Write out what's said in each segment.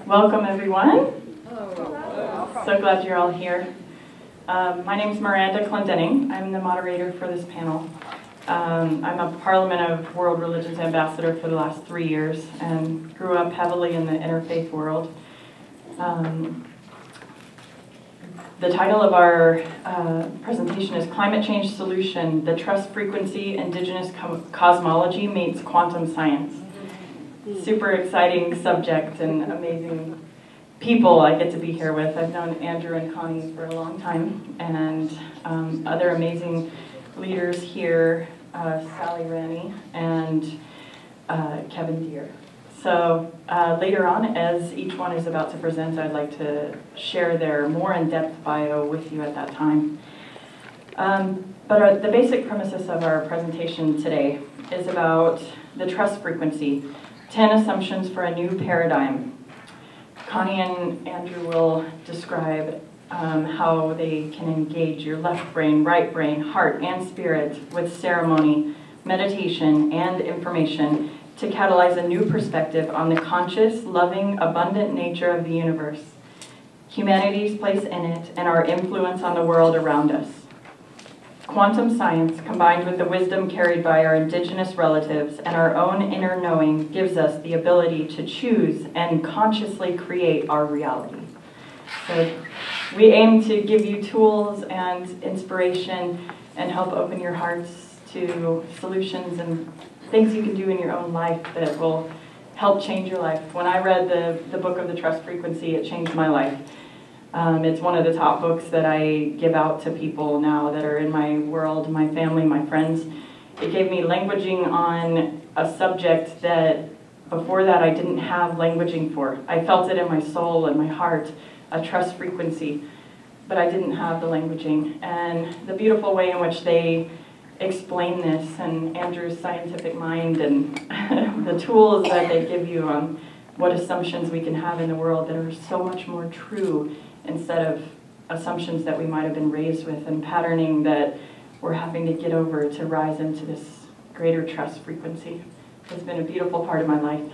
Welcome, everyone. So glad you're all here. My name is Miranda Clendenning. I'm the moderator for this panel. I'm a Parliament of World Religions Ambassador for the last 3 years and grew up heavily in the interfaith world. The title of our presentation is Climate Change Solution, the Trust Frequency Indigenous Cosmology Meets Quantum Science. Super exciting subject and amazing people I get to be here with. I've known Andrew and Connie for a long time, and other amazing leaders here, Sally Ranney and Kevin Deere. So later on, as each one is about to present, I'd like to share their more in-depth bio with you at that time. But the basic premises of our presentation today is about the trust frequency, 10 assumptions for a new paradigm. Connie and Andrew will describe how they can engage your left brain, right brain, heart, and spirit with ceremony, meditation, and information to catalyze a new perspective on the conscious, loving, abundant nature of the universe, humanity's place in it, and our influence on the world around us. Quantum science, combined with the wisdom carried by our Indigenous relatives and our own inner knowing, gives us the ability to choose and consciously create our reality. So we aim to give you tools and inspiration and help open your hearts to solutions and things you can do in your own life that will help change your life. When I read the book of the Trust Frequency, it changed my life. It's one of the top books that I give out to people now that are in my world, my family, my friends. It gave me languaging on a subject that before that I didn't have languaging for. I felt it in my soul and my heart, a trust frequency, but I didn't have the languaging. And the beautiful way in which they explain this, and Andrew's scientific mind and the tools that they give you on what assumptions we can have in the world that are so much more true instead of assumptions that we might have been raised with and patterning that we're having to get over to rise into this greater trust frequency. It's been a beautiful part of my life.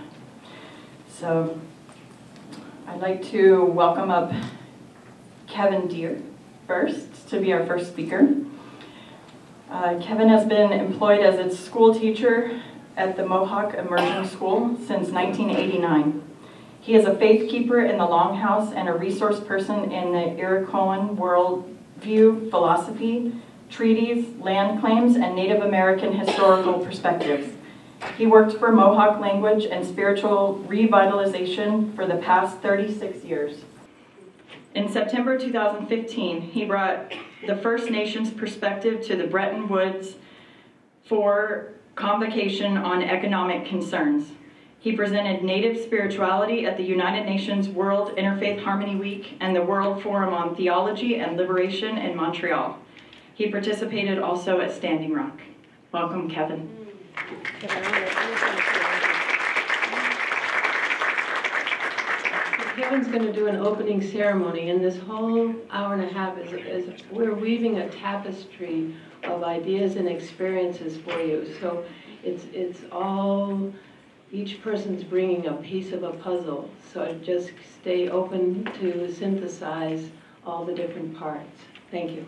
So I'd like to welcome up Kevin Deere first to be our first speaker. Kevin has been employed as a school teacher at the Mohawk Immersion School since 1989. He is a faith keeper in the Longhouse and a resource person in the Iroquoian worldview, philosophy, treaties, land claims, and Native American historical perspectives. He worked for Mohawk language and spiritual revitalization for the past 36 years. In September 2015, he brought the First Nations perspective to the Bretton Woods for Convocation on Economic Concerns. He presented Native spirituality at the United Nations World Interfaith Harmony Week and the World Forum on Theology and Liberation in Montreal. He participated also at Standing Rock. Welcome, Kevin. Kevin's going to do an opening ceremony, and this whole hour and a half is we're weaving a tapestry of ideas and experiences for you. So it's all, each person's bringing a piece of a puzzle. So just stay open to synthesize all the different parts. Thank you.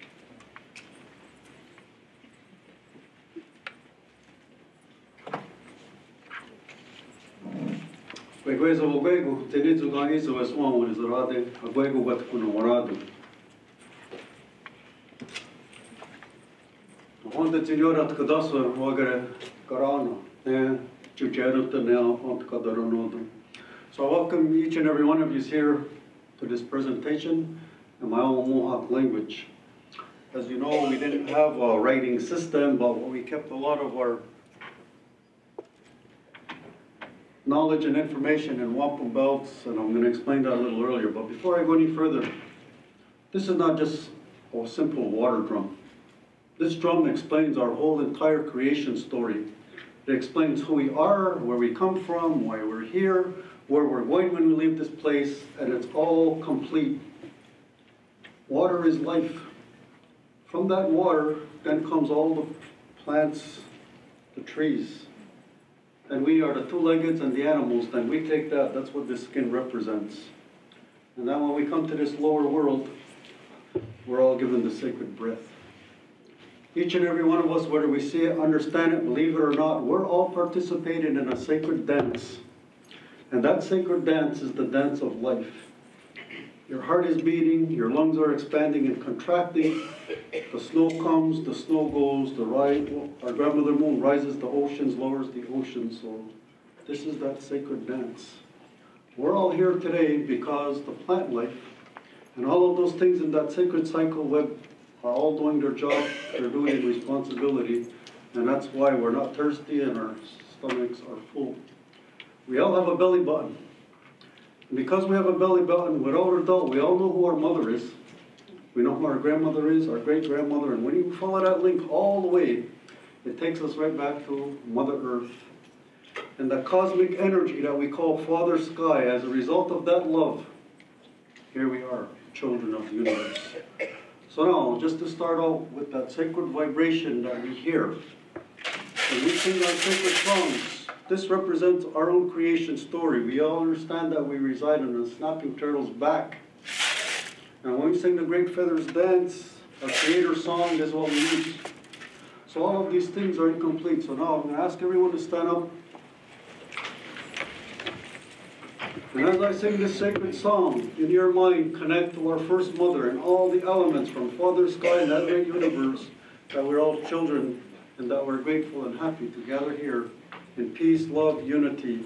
So I welcome each and every one of you here to this presentation in my own Mohawk language. As you know, we didn't have a writing system, but we kept a lot of our knowledge and information in wampum belts, and I'm going to explain that a little earlier. But before I go any further, this is not just a simple water drum. This drum explains our whole entire creation story. It explains who we are, where we come from, why we're here, where we're going when we leave this place, and it's all complete. Water is life. From that water, then comes all the plants, the trees. and we are the two-leggeds and the animals, then we take that, that's what this skin represents. And then when we come to this lower world, we're all given the sacred breath. Each and every one of us, whether we see it, understand it, believe it or not, we're all participating in a sacred dance. And that sacred dance is the dance of life. Your heart is beating, your lungs are expanding and contracting. The snow comes, the snow goes, our grandmother moon rises the oceans, lowers the oceans. So this is that sacred dance. We're all here today because the plant life and all of those things in that sacred cycle web are all doing their job, their duty and responsibility. And that's why we're not thirsty and our stomachs are full. We all have a belly button. And because we have a belly button, without a doubt, we all know who our mother is. We know who our grandmother is, our great-grandmother, and when you follow that link all the way, it takes us right back to Mother Earth. And the cosmic energy that we call Father Sky, as a result of that love, here we are, children of the universe. So now, just to start out with that sacred vibration that we hear, when we sing our sacred songs, this represents our own creation story. We all understand that we reside on a snapping turtle's back. And when we sing the Great Feathers Dance, our Creator song, this is what we use. So all of these things are incomplete. So now I'm going to ask everyone to stand up. And as I sing this sacred song, in your mind, connect to our first mother and all the elements from Father Sky and that great universe, that we're all children and that we're grateful and happy to gather here in peace, love, unity,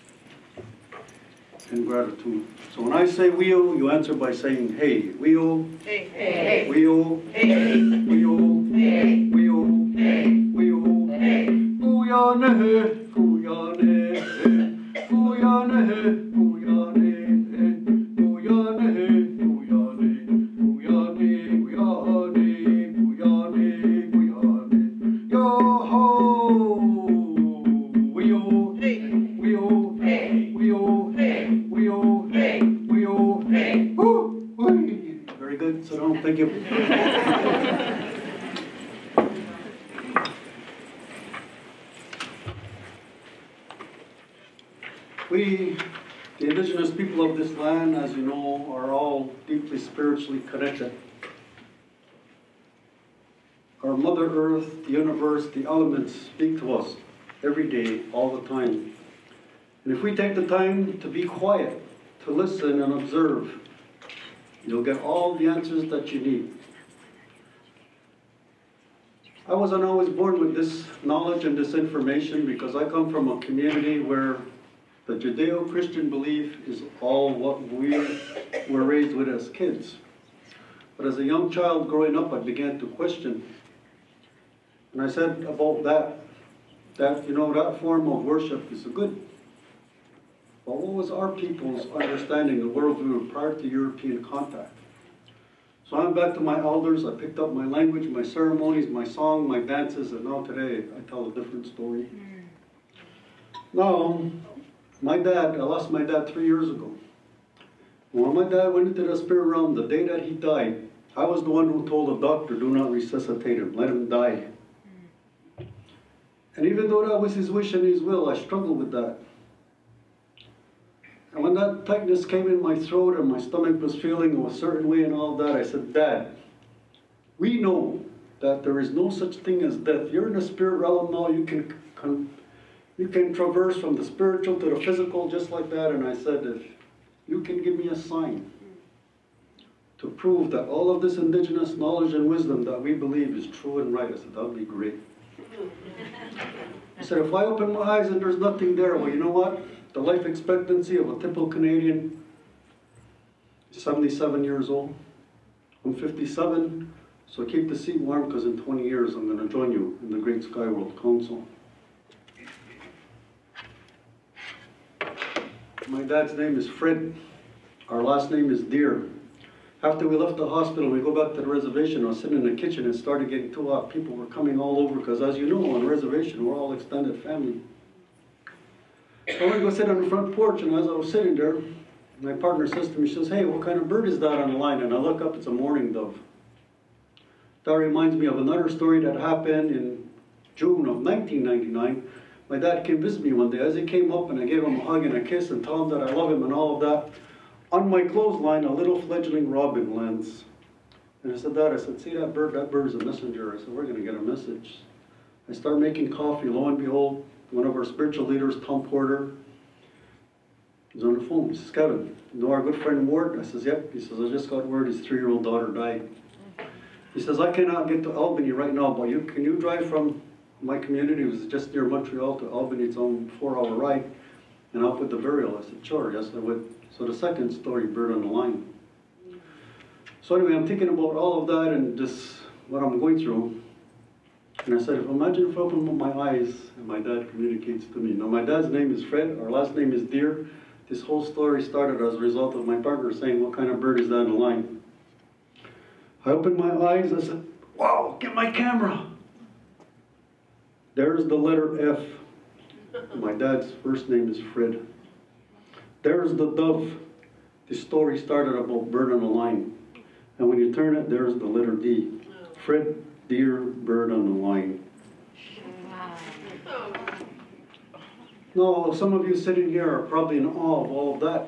and gratitude. So when I say wheel, you answer by saying hey. Wheel, hey, hey, wheel, hey, wheel, hey, wheel, hey, wheel, hey. Guyane, Guyane, Guyane, Guyane, Guyane, Guyane, Guyane, Guyane, Guyane, Guyane, yo-ho! Wheel, hey, wheel, hey, wheel, hey, wheel, hey, wheel, hey, woo, whee. Very good, sit down, thank you. We, the indigenous people of this land, as you know, are all deeply spiritually connected. Our Mother Earth, the universe, the elements speak to us every day, all the time. And if we take the time to be quiet, to listen and observe, you'll get all the answers that you need. I wasn't always born with this knowledge and this information because I come from a community where the Judeo-Christian belief is all what we were raised with as kids. But as a young child growing up, I began to question. And I said about that, you know, that form of worship is good. But what was our people's understanding of worldview prior to European contact? So I went back to my elders, I picked up my language, my ceremonies, my song, my dances, and now today I tell a different story. Now, I lost my dad 3 years ago. When my dad went into the spirit realm, the day that he died, I was the one who told the doctor, do not resuscitate him, let him die. And even though that was his wish and his will, I struggled with that. And when that tightness came in my throat and my stomach was feeling a certain way and all that, I said, Dad, we know that there is no such thing as death. You're in the spirit realm now, you can traverse from the spiritual to the physical just like that. And I said, if you can give me a sign to prove that all of this indigenous knowledge and wisdom that we believe is true and right, I said, that would be great. I said, if I open my eyes and there's nothing there, well, you know what? The life expectancy of a typical Canadian is 77 years old. I'm 57, so keep the seat warm because in 20 years I'm going to join you in the Great Sky World Council. My dad's name is Fred. Our last name is Deer. After we left the hospital, we go back to the reservation. I was sitting in the kitchen and it started getting too hot. People were coming all over because, as you know, on the reservation, we're all extended family. So I went to go sit on the front porch, and as I was sitting there, my partner says to me, she says, hey, what kind of bird is that on the line? And I look up, it's a mourning dove. That reminds me of another story that happened in June of 1999 my dad came visit me one day. As he came up and I gave him a hug and a kiss and told him that I love him and all of that, on my clothesline, a little fledgling robin lands. And I said, Dad, I said, see that bird is a messenger. I said, we're going to get a message. I start making coffee. Lo and behold, one of our spiritual leaders, Tom Porter, he's on the phone. He says, Kevin, you know our good friend Ward? I says, yep. He says, I just got word his 3-year-old daughter died. He says, I cannot get to Albany right now, but can you drive from my community, it was just near Montreal, to Albany? It's on a 4-hour ride, and help with the burial. I said, sure, yes, I would. So the second story, Bird on the Line. So anyway, I'm thinking about all of that and just what I'm going through. And I said, imagine if I open up my eyes and my dad communicates to me. Now, my dad's name is Fred, our last name is Deer. This whole story started as a result of my partner saying, what kind of bird is that on the line? I opened my eyes, I said, wow, get my camera. There's the letter F. My dad's first name is Fred. There's the dove. The story started about bird on the line. And when you turn it, there's the letter D. Fred, Deer, bird on the line. No, some of you sitting here are probably in awe of all of that.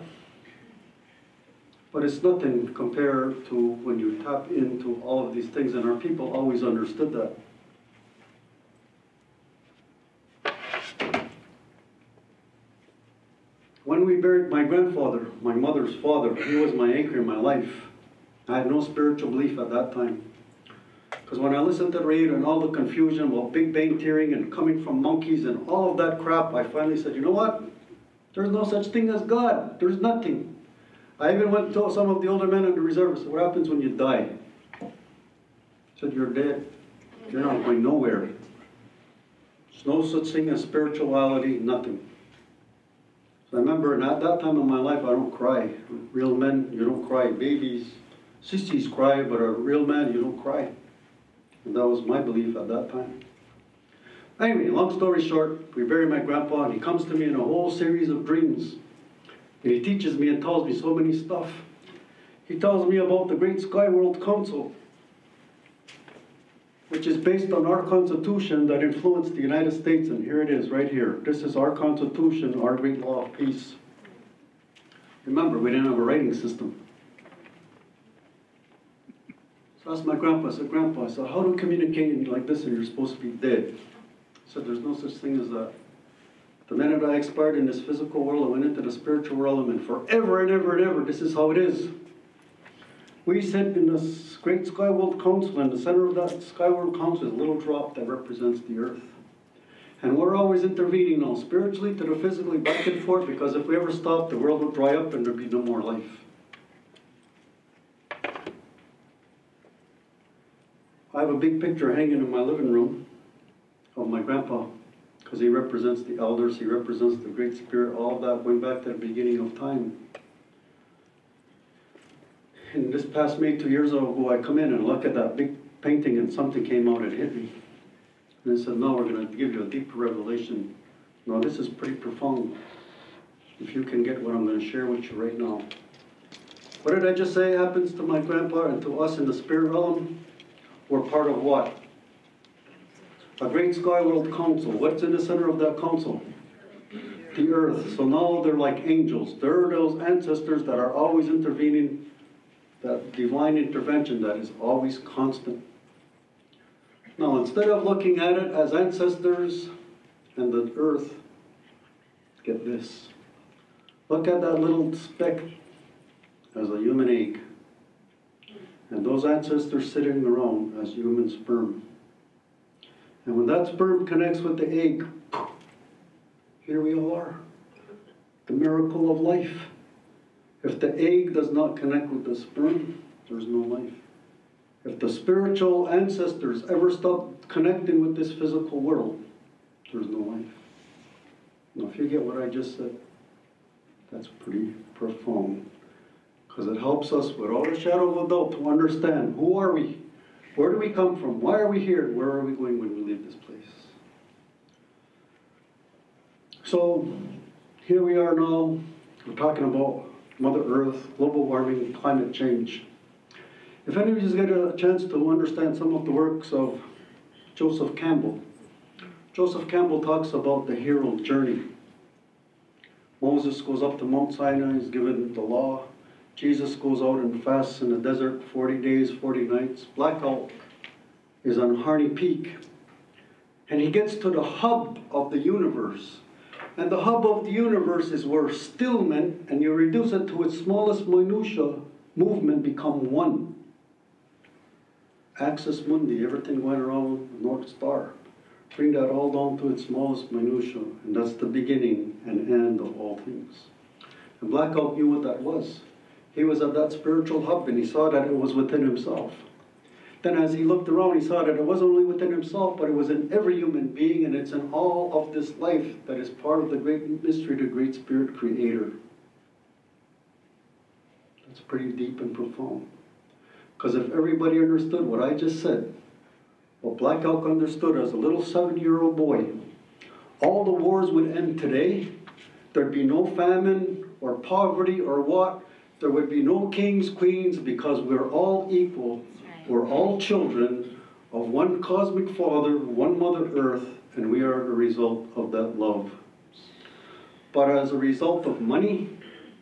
But it's nothing compared to when you tap into all of these things, and our people always understood that. When we buried my grandfather, my mother's father, he was my anchor in my life. I had no spiritual belief at that time. Because when I listened to the radio and all the confusion about Big Bang Theory and coming from monkeys and all of that crap, I finally said, you know what? There's no such thing as God. There's nothing. I even went to some of the older men in the reserve and said, what happens when you die? I said, you're dead. You're not going nowhere. There's no such thing as spirituality, nothing. So I remember, and at that time in my life, I don't cry. Real men, you don't cry. Babies, sissies cry, but a real man, you don't cry. And that was my belief at that time. Anyway, long story short, we bury my grandpa, and he comes to me in a whole series of dreams. And he teaches me and tells me so many stuff. He tells me about the Great Sky World Council, which is based on our Constitution that influenced the United States, and here it is, right here. This is our Constitution, our great law of peace. Remember, we didn't have a writing system. So I asked my grandpa, I said, Grandpa, I said, how do we communicate like this and you're supposed to be dead? He said, there's no such thing as that. The minute I expired in this physical world, I went into the spiritual realm, and forever and ever and ever, this is how it is. We sit in this Great Sky World Council, and the center of that Sky World Council is a little drop that represents the earth. And we're always intervening now, spiritually to the physically, back and forth, because if we ever stop, the world will dry up and there'll be no more life. I have a big picture hanging in my living room of my grandpa, because he represents the elders, he represents the Great Spirit, all of that going back to the beginning of time. And this past May, 2 years ago, I come in and look at that big painting and something came out and hit me. And I said, no, we're going to give you a deeper revelation. No, this is pretty profound. If you can get what I'm going to share with you right now. What did I just say happens to my grandpa and to us in the spirit realm? We're part of what? A Great Sky World Council. What's in the center of that council? The earth. So now they're like angels. They're those ancestors that are always intervening, that divine intervention that is always constant. Now, instead of looking at it as ancestors and the earth, get this. Look at that little speck as a human egg. And those ancestors sitting around as human sperm. And when that sperm connects with the egg, here we all are. The miracle of life. If the egg does not connect with the sperm, there's no life. If the spiritual ancestors ever stop connecting with this physical world, there's no life. Now, if you get what I just said, that's pretty profound. Because it helps us, without a shadow of a doubt, to understand who are we? Where do we come from? Why are we here? Where are we going when we leave this place? So, here we are now. We're talking about Mother Earth, global warming, climate change. If any of you get a chance to understand some of the works of Joseph Campbell, Joseph Campbell talks about the hero journey. Moses goes up to Mount Sinai, he's given the law. Jesus goes out and fasts in the desert 40 days, 40 nights. Black Elk is on Harney Peak. And he gets to the hub of the universe. And the hub of the universe is where stillment, and you reduce it to its smallest minutiae, movement become one. Axis Mundi, everything went around the North Star. Bring that all down to its smallest minutiae, and that's the beginning and end of all things. And Black Elk knew what that was. He was at that spiritual hub, and he saw that it was within himself. Then as he looked around, he saw that it wasn't only within himself, but it was in every human being, and it's in all of this life that is part of the great mystery, the Great Spirit Creator. That's pretty deep and profound. Because if everybody understood what I just said, what Black Elk understood as a little 7-year-old boy, all the wars would end today. There'd be no famine or poverty or what. There would be no kings, queens, because we're all equal. We're all children of one cosmic Father, one Mother Earth, and we are the result of that love. But as a result of money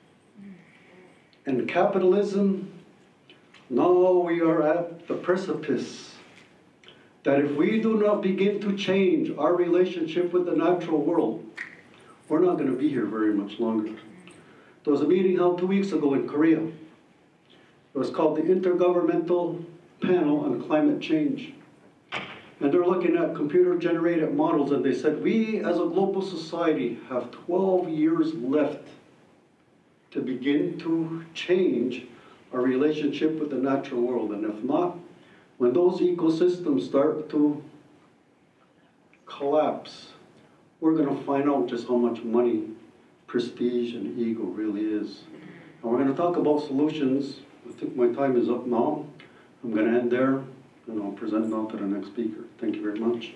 and capitalism, now we are at the precipice that if we do not begin to change our relationship with the natural world, we're not going to be here very much longer. There was a meeting held 2 weeks ago in Korea. It was called the Intergovernmental Panel on Climate Change. And they're looking at computer-generated models, and they said, we as a global society have 12 years left to begin to change our relationship with the natural world. And if not, when those ecosystems start to collapse, we're going to find out just how much money, prestige, and ego really is. And we're going to talk about solutions. I think my time is up now. I'm going to end there, and I'll present now to the next speaker. Thank you very much.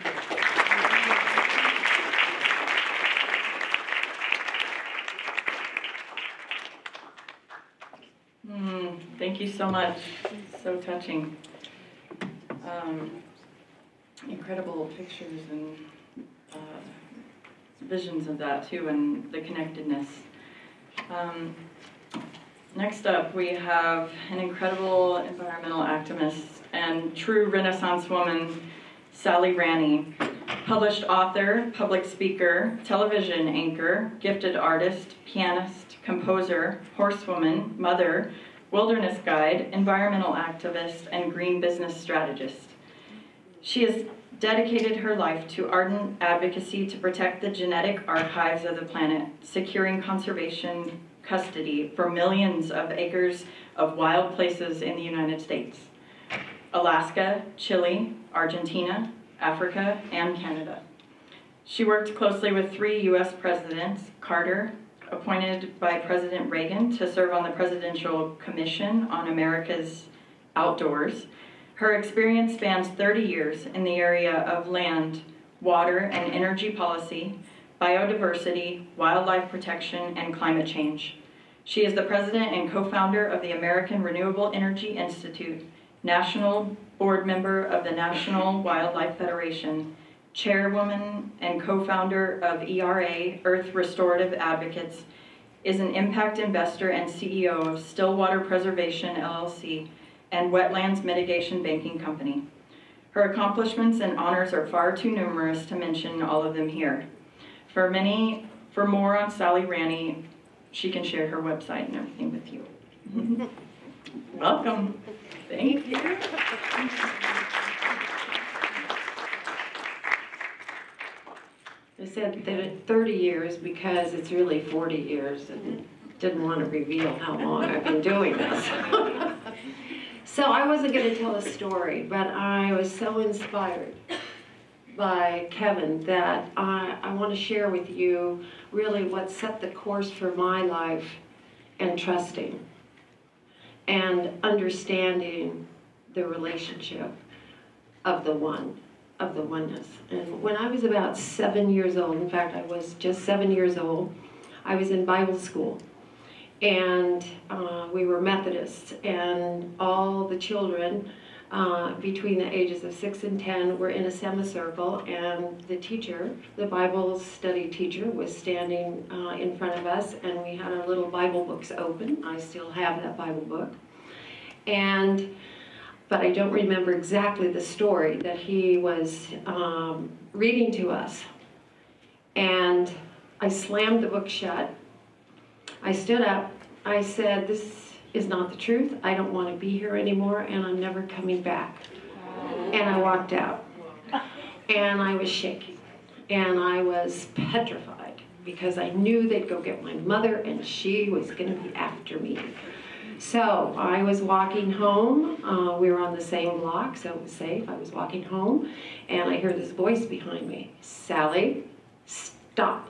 Thank you so much. So touching. Incredible pictures and visions of that too, and the connectedness. Next up, we have an incredible environmental activist and true Renaissance woman, Sally Ranney, published author, public speaker, television anchor, gifted artist, pianist, composer, horsewoman, mother, wilderness guide, environmental activist, and green business strategist. She has dedicated her life to ardent advocacy to protect the genetic archives of the planet, securing conservation custody for millions of acres of wild places in the United States, Alaska, Chile, Argentina, Africa, and Canada. She worked closely with 3 U.S. presidents, Carter, appointed by President Reagan to serve on the Presidential Commission on America's Outdoors. Her experience spans 30 years in the area of land, water, and energy policy, biodiversity, wildlife protection, and climate change. She is the president and co-founder of the American Renewable Energy Institute, national board member of the National Wildlife Federation, chairwoman and co-founder of ERA, Earth Restorative Advocates, is an impact investor and CEO of Stillwater Preservation, LLC, and Wetlands Mitigation Banking Company. Her accomplishments and honors are far too numerous to mention all of them here. For more on Sally Ranney, she can share her website and everything with you. Welcome. Thank you. I said that 30 years because it's really 40 years and didn't want to reveal how long I've been doing this. So I wasn't going to tell a story, but I was so inspired by Kevin that I want to share with you really what set the course for my life and trusting and understanding the relationship of the one, of the oneness. And when I was about 7 years old, in fact I was just 7 years old, I was in Bible school. And we were Methodists, and all the children between the ages of 6 and 10 were in a semicircle, and the teacher, the Bible study teacher, was standing in front of us, and we had our little Bible books open. I still have that Bible book. But I don't remember exactly the story that he was reading to us. And I slammed the book shut. I stood up. I said, "This is not the truth. I don't want to be here anymore, and I'm never coming back." And I walked out. And I was shaking. And I was petrified because I knew they'd go get my mother, and she was going to be after me. So I was walking home. We were on the same block, so it was safe. I was walking home, and I heard this voice behind me. "Sally, stop."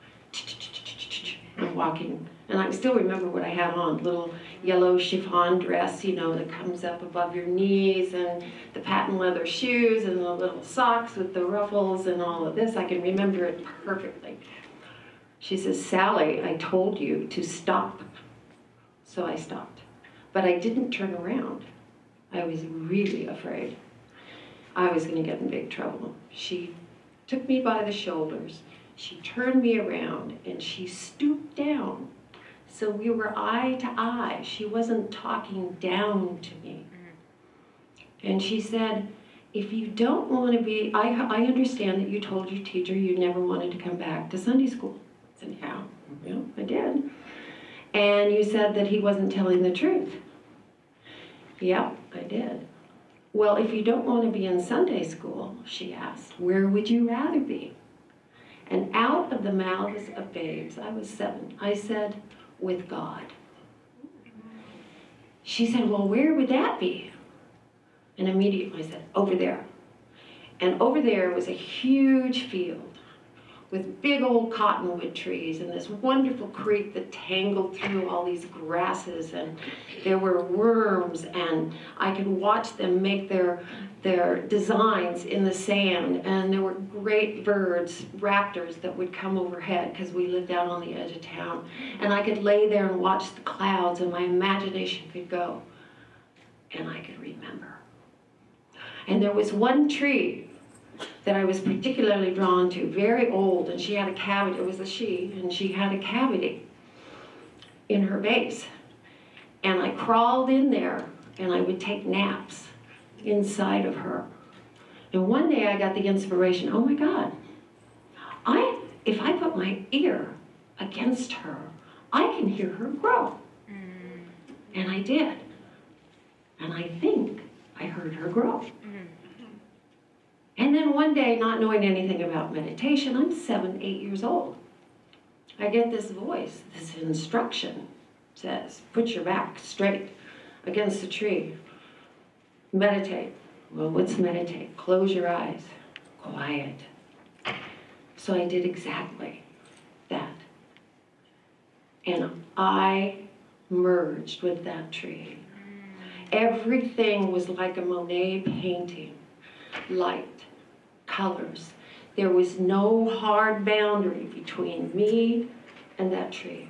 I'm walking, and I still remember what I had on, little yellow chiffon dress, you know, that comes up above your knees, and the patent leather shoes, and the little socks with the ruffles, and all of this. I can remember it perfectly. She says, "Sally, I told you to stop." So I stopped. But I didn't turn around. I was really afraid I was going to get in big trouble. She took me by the shoulders. She turned me around, and she stooped down. So we were eye to eye. She wasn't talking down to me. And she said, "If you don't want to be, I understand that you told your teacher you never wanted to come back to Sunday school." I said, "Yeah, I did." "And you said that he wasn't telling the truth." "Yep, I did." "Well, if you don't want to be in Sunday school," she asked, "where would you rather be?" And out of the mouths of babes, I was 7, I said, "With God." She said, "Well, where would that be?" And immediately I said, "Over there." And over there was a huge field with big old cottonwood trees and this wonderful creek that tangled through all these grasses, and there were worms, and I could watch them make their designs in the sand, and there were great birds, raptors, that would come overhead because we lived out on the edge of town, and I could lay there and watch the clouds, and my imagination could go, and I could remember. And there was one tree that I was particularly drawn to, very old, and she had a cavity. It was a she, and she had a cavity in her base. And I crawled in there, and I would take naps inside of her. And one day I got the inspiration, oh my God, if I put my ear against her, I can hear her grow. And I did. And I think I heard her grow. And then one day, not knowing anything about meditation, I'm 7, 8 years old. I get this voice, this instruction says, "Put your back straight against the tree. Meditate." Well, what's meditate? Close your eyes. Quiet. So I did exactly that. And I merged with that tree. Everything was like a Monet painting. Light, colors. There was no hard boundary between me and that tree.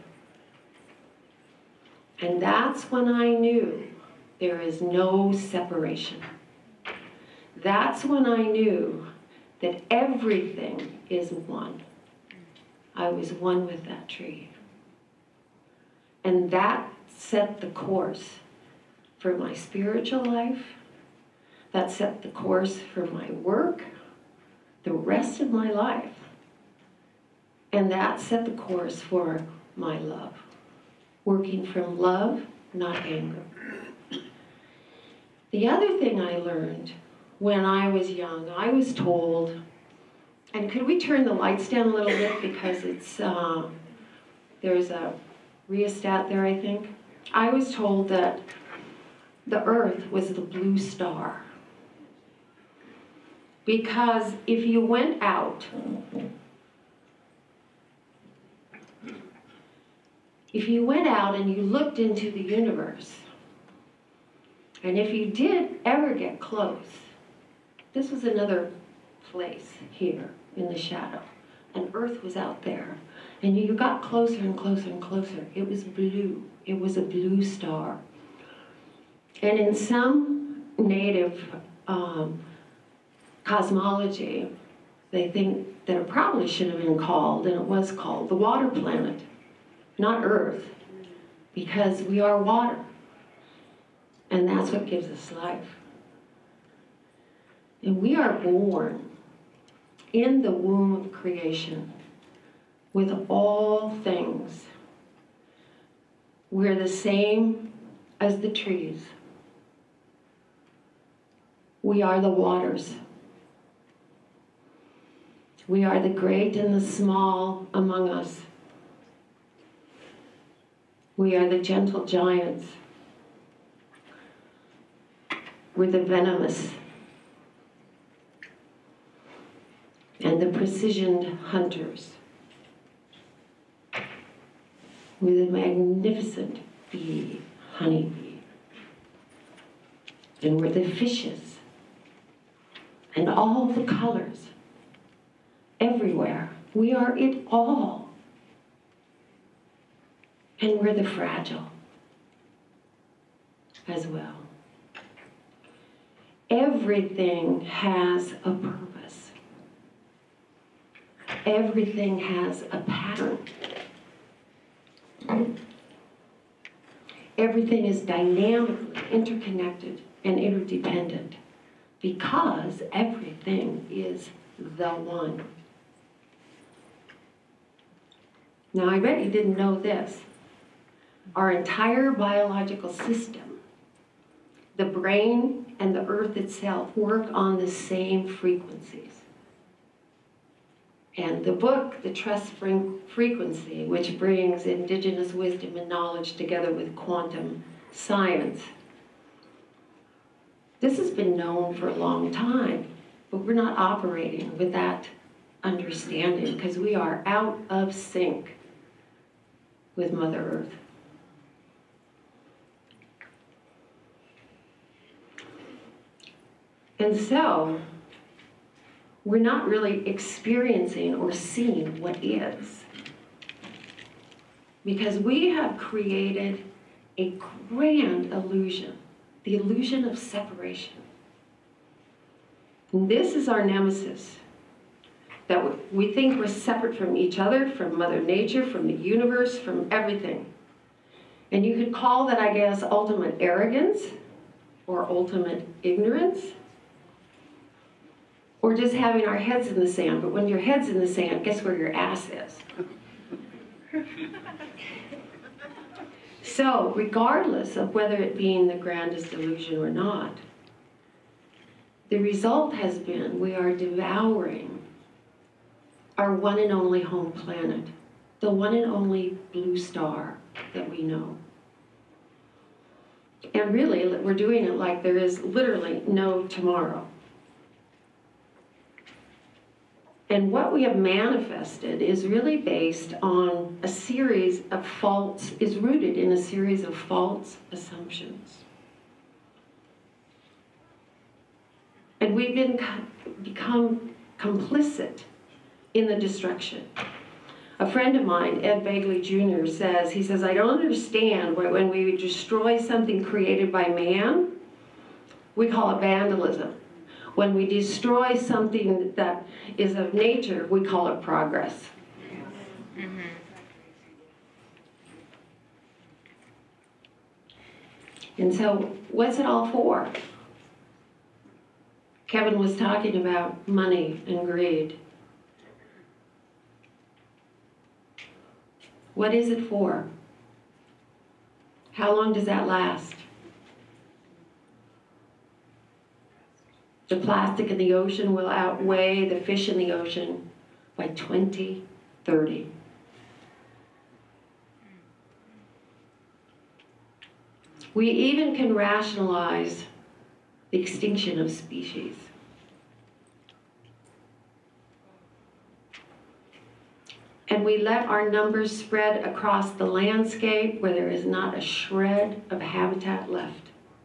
And that's when I knew there is no separation. That's when I knew that everything is one. I was one with that tree. And that set the course for my spiritual life. That set the course for my work, the rest of my life. And that set the course for my love. Working from love, not anger. The other thing I learned when I was young, I was told, and could we turn the lights down a little bit because it's, there's a rheostat there, I think. I was told that the earth was the blue star. Because if you went out, and you looked into the universe, and if you did ever get close, this was another place here in the shadow, and Earth was out there, and you got closer and closer and closer. It was blue. It was a blue star. And in some native cosmology, they think that it probably should have been called, and it was called, the water planet, not Earth, because we are water, and that's what gives us life. And we are born in the womb of creation with all things. We're the same as the trees. We are the waters. We are the great and the small among us. We are the gentle giants. We're the venomous and the precision hunters. We're the magnificent bee, honeybee. And we're the fishes. And all the colors. Everywhere. We are it all. And we're the fragile as well. Everything has a purpose. Everything has a pattern. Everything is dynamically interconnected and interdependent because everything is the one. Now, I bet you didn't know this. Our entire biological system, the brain and the earth itself, work on the same frequencies. And the book, The Trust Frequency, which brings indigenous wisdom and knowledge together with quantum science, this has been known for a long time, but we're not operating with that understanding because we are out of sync with Mother Earth. And so, we're not really experiencing or seeing what is. Because we have created a grand illusion, the illusion of separation. And this is our nemesis. That we think we're separate from each other, from Mother Nature, from the universe, from everything. And you could call that, I guess, ultimate arrogance or ultimate ignorance. Or just having our heads in the sand. But when your head's in the sand, guess where your ass is? So, regardless of whether it being the grandest illusion or not, the result has been we are devouring our one and only home planet, the one and only blue star that we know. And really, we're doing it like there is literally no tomorrow. And what we have manifested is really based on a series of false, is rooted in a series of false assumptions. And we've become complicit in the destruction. A friend of mine, Ed Begley Jr., says, I don't understand why when we destroy something created by man, we call it vandalism. When we destroy something that is of nature, we call it progress. Mm-hmm. And so, what's it all for? Kevin was talking about money and greed. What is it for? How long does that last? The plastic in the ocean will outweigh the fish in the ocean by 2030. We even can rationalize the extinction of species. And we let our numbers spread across the landscape where there is not a shred of habitat left.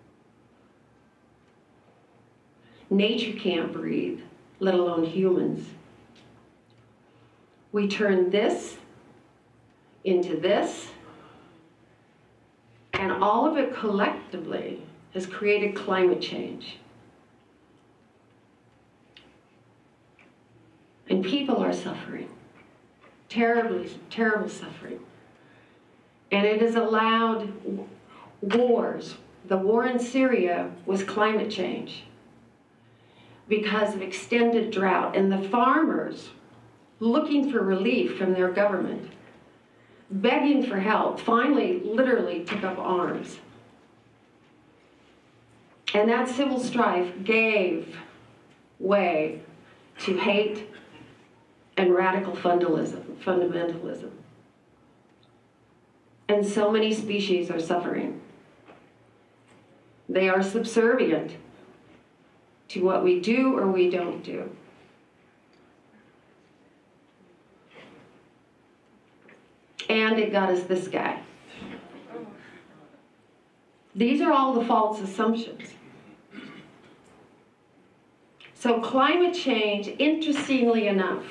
Nature can't breathe, let alone humans. We turn this into this, and all of it collectively has created climate change. And people are suffering, terrible suffering. And it has allowed wars. The war in Syria was climate change because of extended drought, and the farmers looking for relief from their government, begging for help, finally literally took up arms. And that civil strife gave way to hate and radical fundamentalism. And so many species are suffering. They are subservient to what we do or we don't do. And it got us this guy. These are all the false assumptions. So climate change, interestingly enough,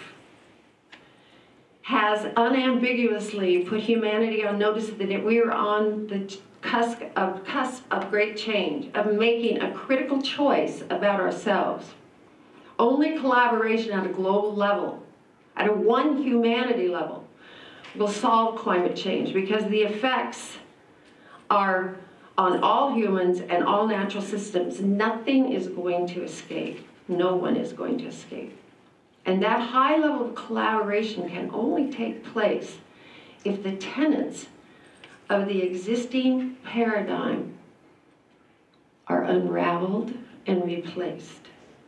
has unambiguously put humanity on notice that we are on the cusp of great change, of making a critical choice about ourselves. Only collaboration at a global level, at a one humanity level, will solve climate change, because the effects are on all humans and all natural systems. Nothing is going to escape. No one is going to escape. And that high level of collaboration can only take place if the tenets of the existing paradigm are unraveled and replaced.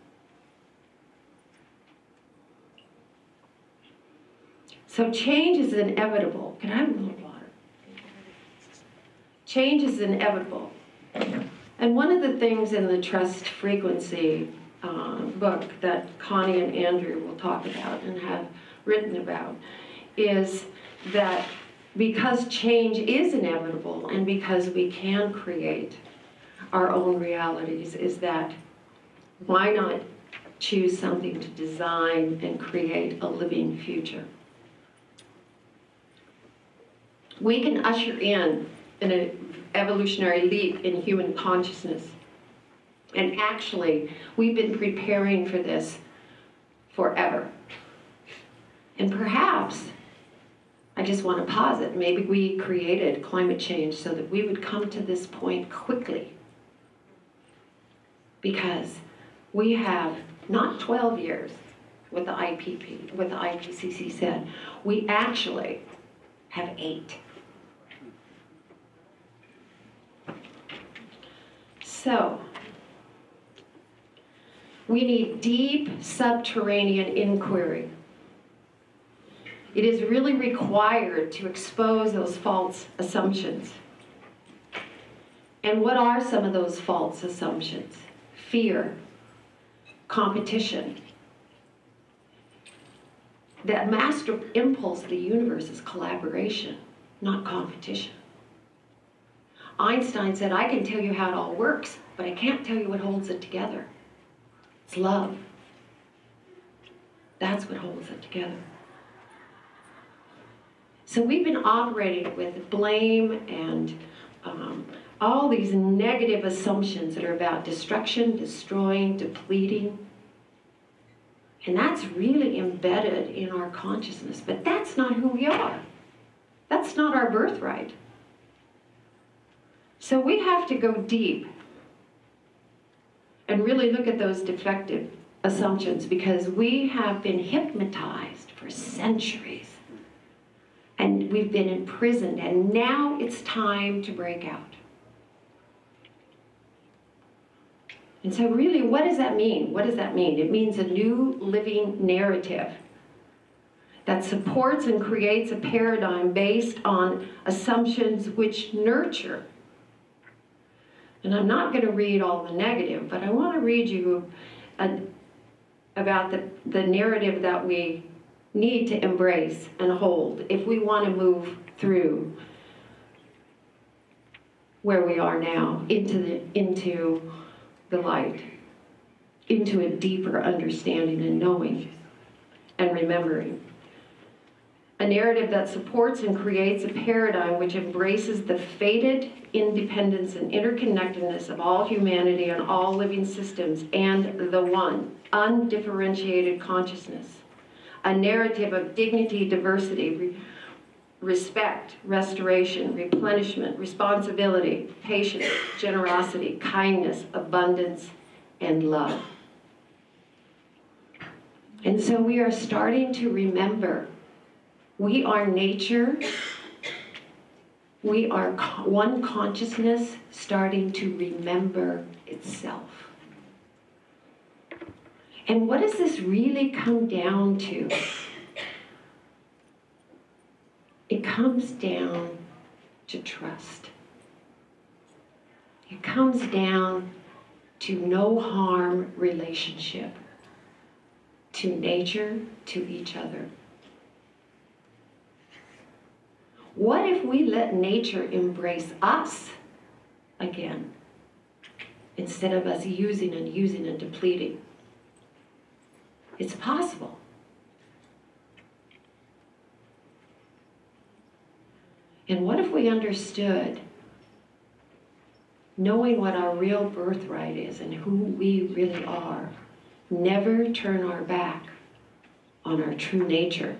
So change is inevitable. Can I have a little water? Change is inevitable. And one of the things in the trust frequency book that Connie and Andrew will talk about and have written about is that because change is inevitable and because we can create our own realities, is that why not choose something to design and create a living future? We can usher in an evolutionary leap in human consciousness. And actually, we've been preparing for this forever. And perhaps, I just want to posit, maybe we created climate change so that we would come to this point quickly. Because we have not 12 years, what the IPCC said. We actually have 8. So, we need deep subterranean inquiry. It is really required to expose those false assumptions. And what are some of those false assumptions? Fear, competition. The master impulse of the universe is collaboration, not competition. Einstein said, I can tell you how it all works, but I can't tell you what holds it together. It's love. That's what holds it together. So we've been operating with blame and all these negative assumptions that are about destruction, destroying, depleting. And that's really embedded in our consciousness. But that's not who we are. That's not our birthright. So we have to go deep and really look at those defective assumptions, because we have been hypnotized for centuries. And we've been imprisoned, and now it's time to break out. And so really, what does that mean? What does that mean? It means a new living narrative that supports and creates a paradigm based on assumptions which nurture. And I'm not going to read all the negative, but I want to read you about the narrative that we need to embrace and hold if we want to move through where we are now into the light, into a deeper understanding and knowing and remembering. a narrative that supports and creates a paradigm which embraces the fated independence and interconnectedness of all humanity and all living systems and the one, undifferentiated consciousness. A narrative of dignity, diversity, respect, restoration, replenishment, responsibility, patience, generosity, kindness, abundance, and love. And so we are starting to remember we are nature. We are one consciousness starting to remember itself. And what does this really come down to? It comes down to trust. It comes down to no harm relationship to nature, to each other. What if we let nature embrace us again, instead of us using and depleting? It's possible. And what if we understood, knowing what our real birthright is and who we really are, never turn our back on our true nature?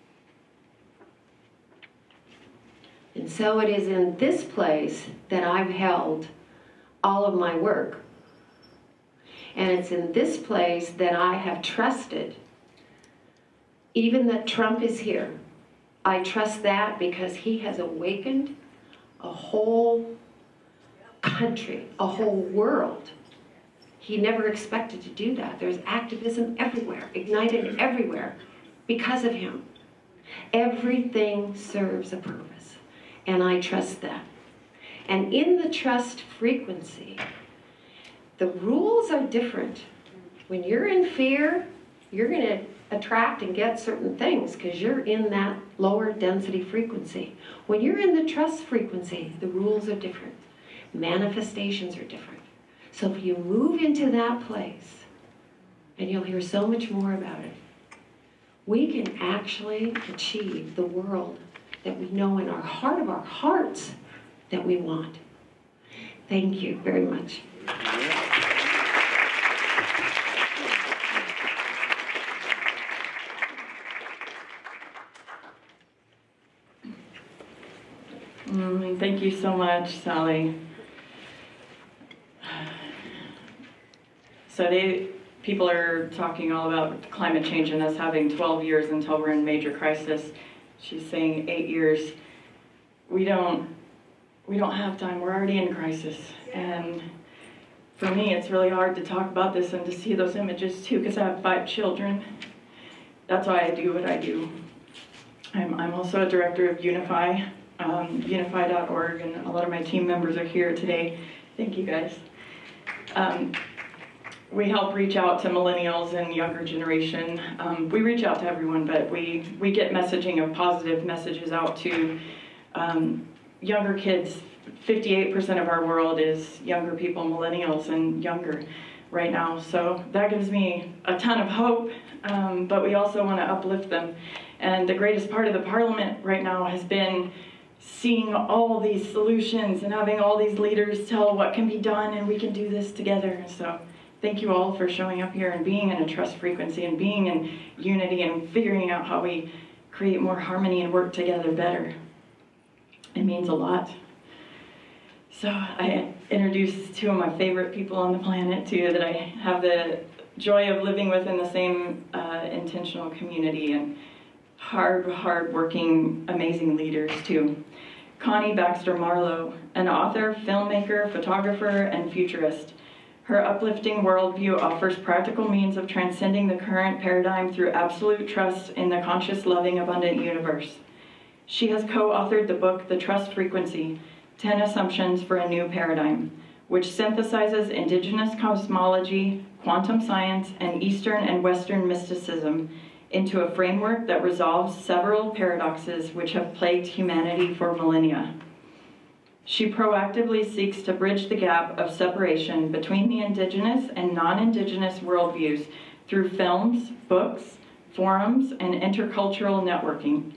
And so it is in this place that I've held all of my work. And it's in this place that I have trusted, even that Trump is here. I trust that because he has awakened a whole country, a whole world. He never expected to do that. There's activism everywhere, ignited everywhere because of him. Everything serves a purpose, and I trust that. And in the trust frequency, the rules are different. When you're in fear, you're going to attract and get certain things because you're in that lower density frequency. When you're in the trust frequency, the rules are different. Manifestations are different. So if you move into that place, and you'll hear so much more about it, we can actually achieve the world that we know in our heart of our hearts that we want. Thank you very much. Thank you so much, Sally. So people are talking all about climate change and us having 12 years until we're in major crisis. She's saying 8 years. We don't have time. We're already in crisis. And for me, it's really hard to talk about this and to see those images too, because I have 5 children. That's why I do what I do. I'm also a director of Unify, unify.org, and a lot of my team members are here today. Thank you guys. We help reach out to millennials and younger generation. We reach out to everyone, but we get messaging of positive messages out to younger kids. 58% of our world is younger people, millennials and younger right now. So that gives me a ton of hope, but we also want to uplift them. And the greatest part of the parliament right now has been seeing all these solutions and having all these leaders tell what can be done, and we can do this together. So thank you all for showing up here and being in a trust frequency and being in unity and figuring out how we create more harmony and work together better. It means a lot. So I introduced 2 of my favorite people on the planet too, that I have the joy of living with in the same intentional community, and hard-working, amazing leaders too. Connie Baxter Marlowe, an author, filmmaker, photographer, and futurist. Her uplifting worldview offers practical means of transcending the current paradigm through absolute trust in the conscious, loving, abundant universe. She has co-authored the book, The Trust Frequency, 10 Assumptions for a New Paradigm, which synthesizes Indigenous cosmology, quantum science, and Eastern and Western mysticism into a framework that resolves several paradoxes which have plagued humanity for millennia. She proactively seeks to bridge the gap of separation between the Indigenous and non-Indigenous worldviews through films, books, forums, and intercultural networking.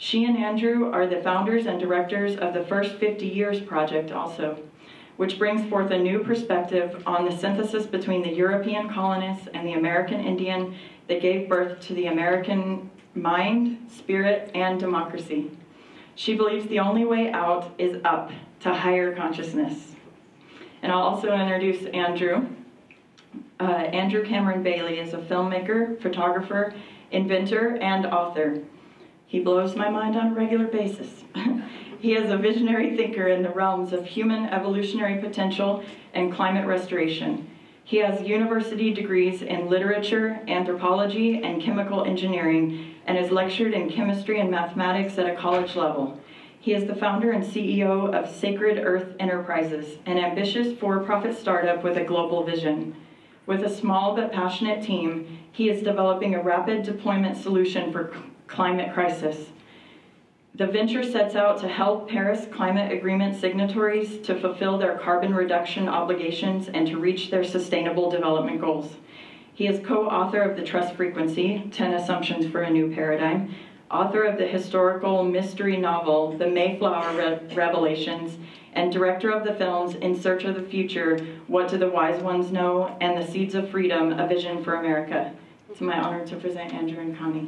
She and Andrew are the founders and directors of the First 50 Years Project also, which brings forth a new perspective on the synthesis between the European colonists and the American Indian that gave birth to the American mind, spirit, and democracy. She believes the only way out is up to higher consciousness. And I'll also introduce Andrew. Andrew Cameron Bailey is a filmmaker, photographer, inventor, and author. He blows my mind on a regular basis. He is a visionary thinker in the realms of human evolutionary potential and climate restoration. He has university degrees in literature, anthropology, and chemical engineering, and has lectured in chemistry and mathematics at a college level. He is the founder and CEO of Sacred Earth Enterprises, an ambitious for-profit startup with a global vision. With a small but passionate team, he is developing a rapid deployment solution for climate crisis. The venture sets out to help Paris Climate Agreement signatories to fulfill their carbon reduction obligations and to reach their sustainable development goals. He is co-author of The Trust Frequency, 10 Assumptions for a New Paradigm, author of the historical mystery novel, The Mayflower Revelations, and director of the films In Search of the Future, What Do the Wise Ones Know, and The Seeds of Freedom, A Vision for America. It's my honor to present Andrew and Connie.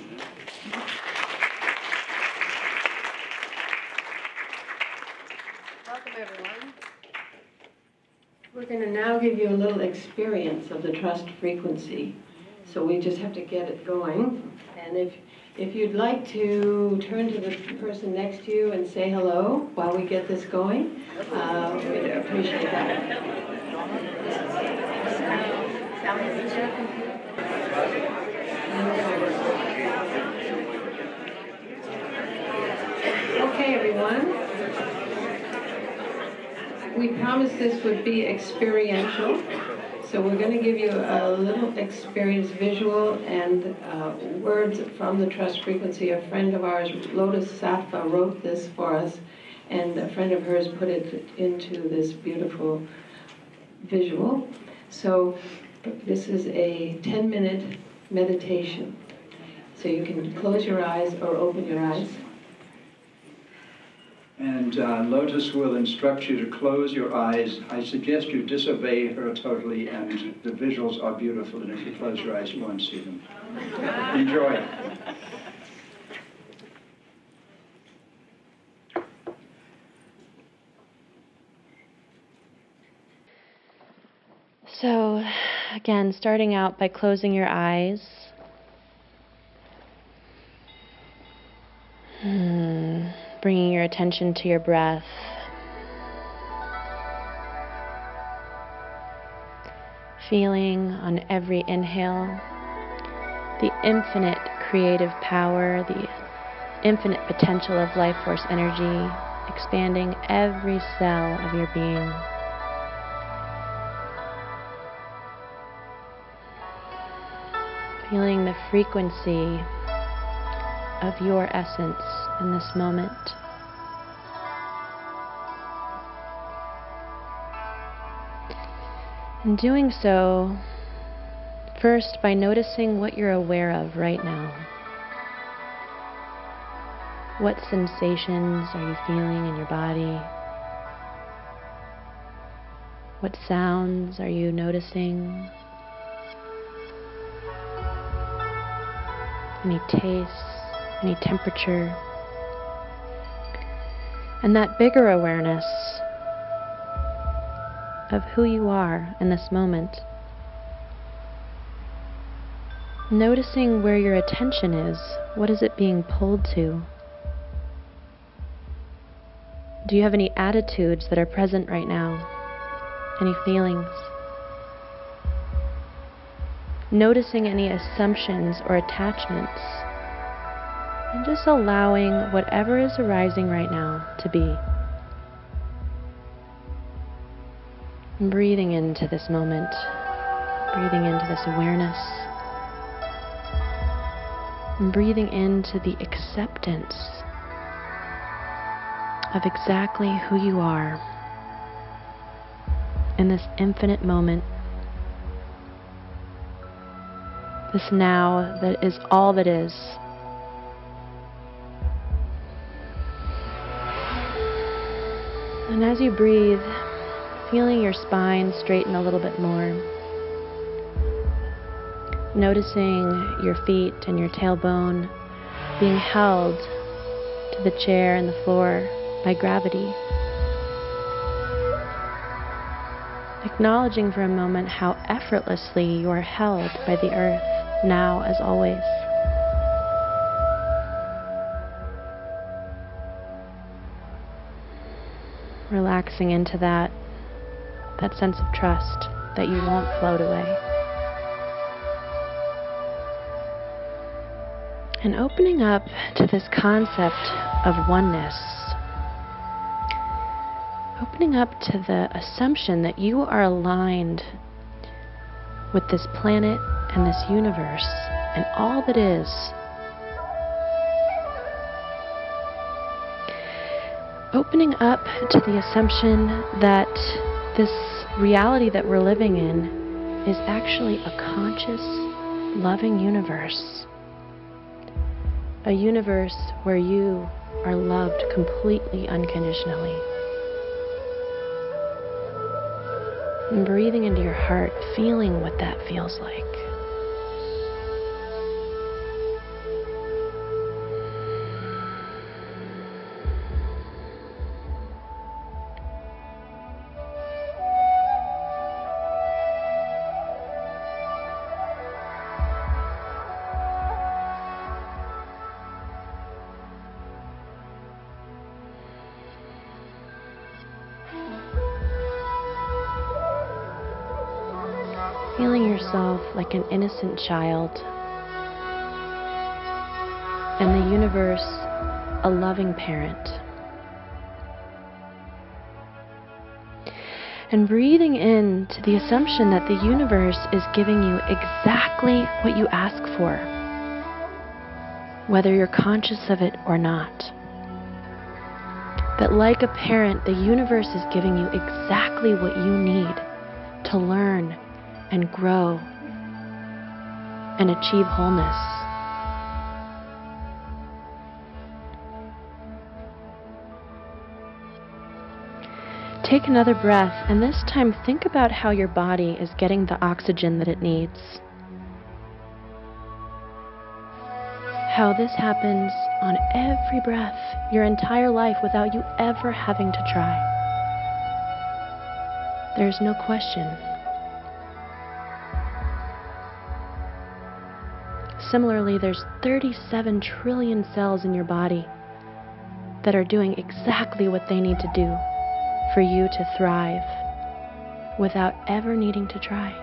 Welcome, everyone. We're going to now give you a little experience of the trust frequency. So we just have to get it going. And if you'd like to turn to the person next to you and say hello while we get this going, we'd appreciate that. Okay, everyone. We promised this would be experiential, so we're going to give you a little experience visual and words from the trust frequency. A friend of ours, Lotus Sattva, wrote this for us, and a friend of hers put it into this beautiful visual. So this is a 10-minute meditation. So you can close your eyes or open your eyes. And Lotus will instruct you to close your eyes. I suggest you disobey her totally, and the visuals are beautiful, and if you close your eyes, you won't see them. Enjoy. So, again, starting out by closing your eyes. Bringing your attention to your breath. Feeling on every inhale the infinite creative power, the infinite potential of life force energy expanding every cell of your being. Feeling the frequency of your essence in this moment. And doing so, first by noticing what you're aware of right now. What sensations are you feeling in your body? What sounds are you noticing? Any tastes? Any temperature, and that bigger awareness of who you are in this moment. Noticing where your attention is. What is it being pulled to? Do you have any attitudes that are present right now? Any feelings? Noticing any assumptions or attachments. And just allowing whatever is arising right now to be. And breathing into this moment. Breathing into this awareness. And breathing into the acceptance of exactly who you are in this infinite moment. This now that is all that is. And as you breathe, feeling your spine straighten a little bit more. Noticing your feet and your tailbone being held to the chair and the floor by gravity. Acknowledging for a moment how effortlessly you are held by the earth, now as always. Relaxing into that sense of trust that you won't float away. And opening up to this concept of oneness. Opening up to the assumption that you are aligned with this planet and this universe and all that is. Opening up to the assumption that this reality that we're living in is actually a conscious, loving universe. A universe where you are loved completely unconditionally. And breathing into your heart, feeling what that feels like. Feeling yourself like an innocent child, and the universe a loving parent. And breathing into the assumption that the universe is giving you exactly what you ask for, whether you're conscious of it or not. That like a parent, the universe is giving you exactly what you need to learn and grow and achieve wholeness. Take another breath, and this time think about how your body is getting the oxygen that it needs. How this happens on every breath, your entire life, without you ever having to try. There's no question. Similarly, there's 37 trillion cells in your body that are doing exactly what they need to do for you to thrive without ever needing to try.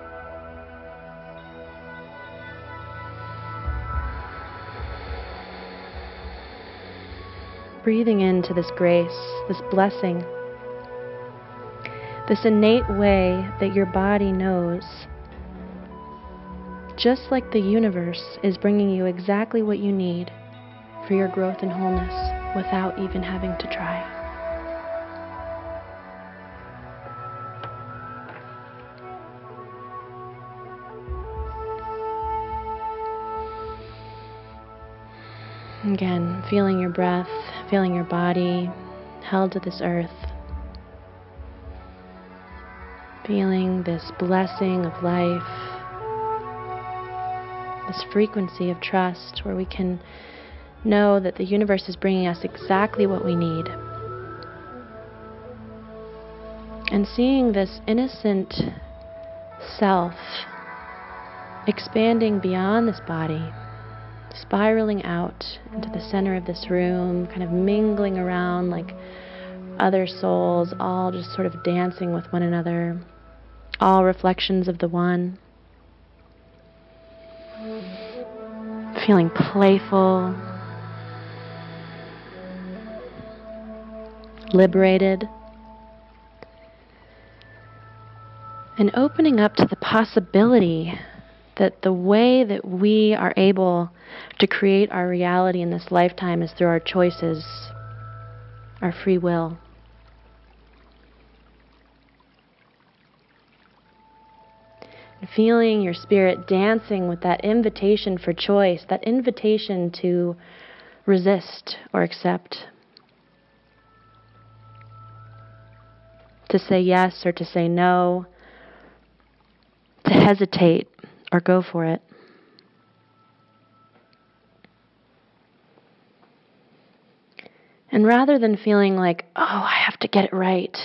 Breathing into this grace, this blessing, this innate way that your body knows, just like the universe is bringing you exactly what you need for your growth and wholeness without even having to try. Again, feeling your breath, feeling your body held to this earth. Feeling this blessing of life, this frequency of trust where we can know that the universe is bringing us exactly what we need. And seeing this innocent self expanding beyond this body, spiraling out into the center of this room, kind of mingling around like other souls, all just sort of dancing with one another, all reflections of the one. Feeling playful, liberated, and opening up to the possibility that the way that we are able to create our reality in this lifetime is through our choices, our free will. And feeling your spirit dancing with that invitation for choice, that invitation to resist or accept. to say yes or to say no, to hesitate or go for it. And rather than feeling like, oh, I have to get it right,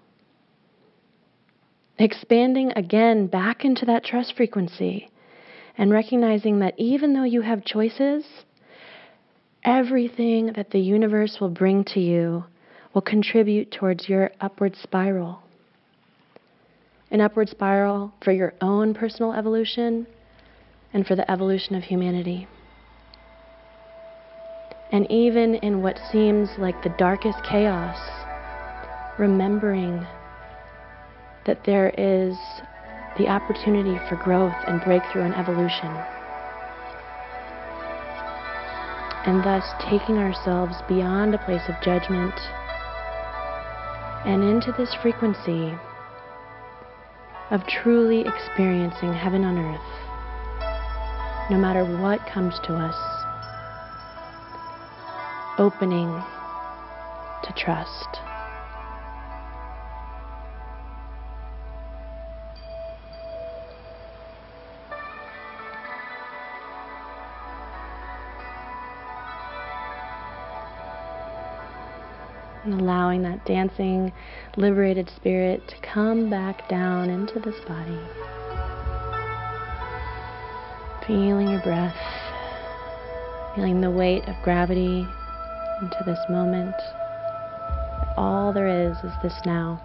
expanding again back into that trust frequency and recognizing that even though you have choices, everything that the universe will bring to you will contribute towards your upward spiral. An upward spiral for your own personal evolution and for the evolution of humanity. And even in what seems like the darkest chaos, remembering that there is the opportunity for growth and breakthrough and evolution. And thus taking ourselves beyond a place of judgment and into this frequency of truly experiencing heaven on earth, no matter what comes to us, opening to trust. And allowing that dancing, liberated spirit to come back down into this body. Feeling your breath, feeling the weight of gravity into this moment. All there is this now.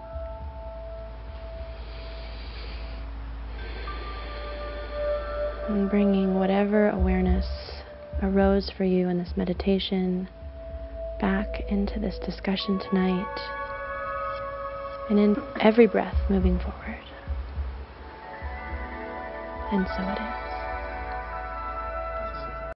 And bringing whatever awareness arose for you in this meditation back into this discussion tonight, and in every breath moving forward. And so it is.